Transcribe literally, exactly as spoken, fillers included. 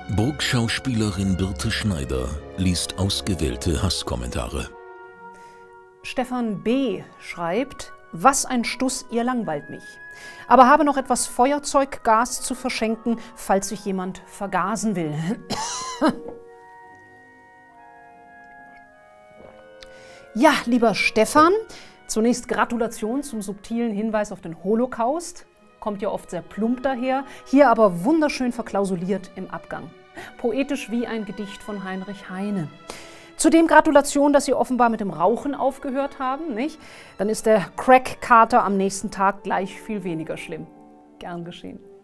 Burgschauspielerin Birte Schneider liest ausgewählte Hasskommentare. Stefan B. schreibt: Was ein Stuss, ihr langweilt mich. Aber habe noch etwas Feuerzeuggas zu verschenken, falls sich jemand vergasen will. Ja, lieber Stefan, zunächst Gratulation zum subtilen Hinweis auf den Holocaust. Kommt ja oft sehr plump daher, hier aber wunderschön verklausuliert im Abgang. Poetisch wie ein Gedicht von Heinrich Heine. Zudem Gratulation, dass Sie offenbar mit dem Rauchen aufgehört haben, nicht? Dann ist der Crack-Kater am nächsten Tag gleich viel weniger schlimm. Gern geschehen.